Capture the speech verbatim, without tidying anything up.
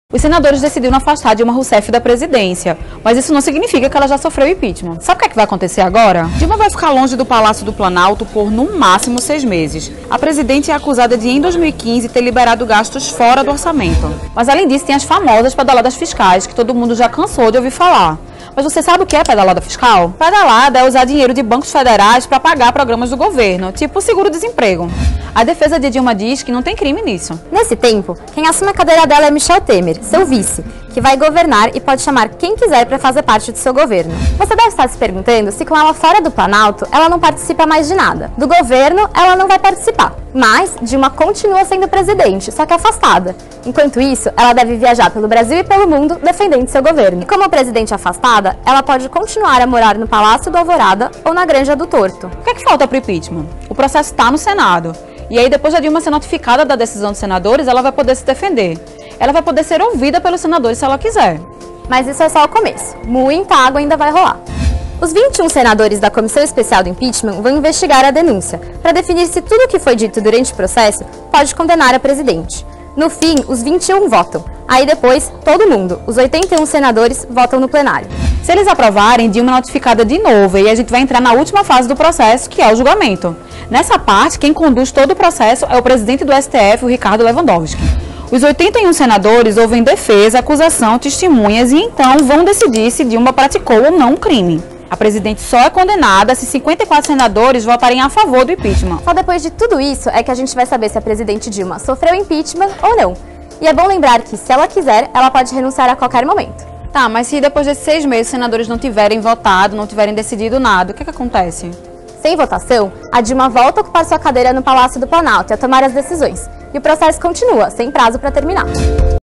Os senadores decidiram afastar Dilma Rousseff da presidência, mas isso não significa que ela já sofreu impeachment. Sabe o que, é que vai acontecer agora? Dilma vai ficar longe do Palácio do Planalto por, no máximo, seis meses. A presidente é acusada de, em dois mil e quinze, ter liberado gastos fora do orçamento. Mas, além disso, tem as famosas pedaladas fiscais, que todo mundo já cansou de ouvir falar. Mas você sabe o que é pedalada fiscal? Pedalada é usar dinheiro de bancos federais para pagar programas do governo, tipo o seguro-desemprego. A defesa de Dilma diz que não tem crime nisso. Nesse tempo, quem assume a cadeira dela é Michel Temer, seu vice, que vai governar e pode chamar quem quiser para fazer parte do seu governo. Você deve estar se perguntando se com ela fora do Planalto, ela não participa mais de nada. Do governo, ela não vai participar. Mas Dilma continua sendo presidente, só que afastada. Enquanto isso, ela deve viajar pelo Brasil e pelo mundo defendendo seu governo. E como presidente afastada, ela pode continuar a morar no Palácio do Alvorada ou na Granja do Torto. O que é que falta para o impeachment? O processo está no Senado. E aí, depois da Dilma ser notificada da decisão dos senadores, ela vai poder se defender. Ela vai poder ser ouvida pelos senadores se ela quiser. Mas isso é só o começo. Muita água ainda vai rolar. Os vinte e um senadores da Comissão Especial do Impeachment vão investigar a denúncia, para definir se tudo o que foi dito durante o processo pode condenar a presidente. No fim, os vinte e um votam. Aí depois, todo mundo, os oitenta e um senadores, votam no plenário. Se eles aprovarem, Dilma é notificada de novo e a gente vai entrar na última fase do processo, que é o julgamento. Nessa parte, quem conduz todo o processo é o presidente do S T F, o Ricardo Lewandowski. Os oitenta e um senadores ouvem defesa, acusação, testemunhas e então vão decidir se Dilma praticou ou não um crime. A presidente só é condenada se cinquenta e quatro senadores votarem a favor do impeachment. Só depois de tudo isso é que a gente vai saber se a presidente Dilma sofreu impeachment ou não. E é bom lembrar que, se ela quiser, ela pode renunciar a qualquer momento. Tá, mas se depois desses seis meses os senadores não tiverem votado, não tiverem decidido nada, o que é que acontece? Sem votação, a Dilma volta a ocupar sua cadeira no Palácio do Planalto e a tomar as decisões. E o processo continua, sem prazo para terminar.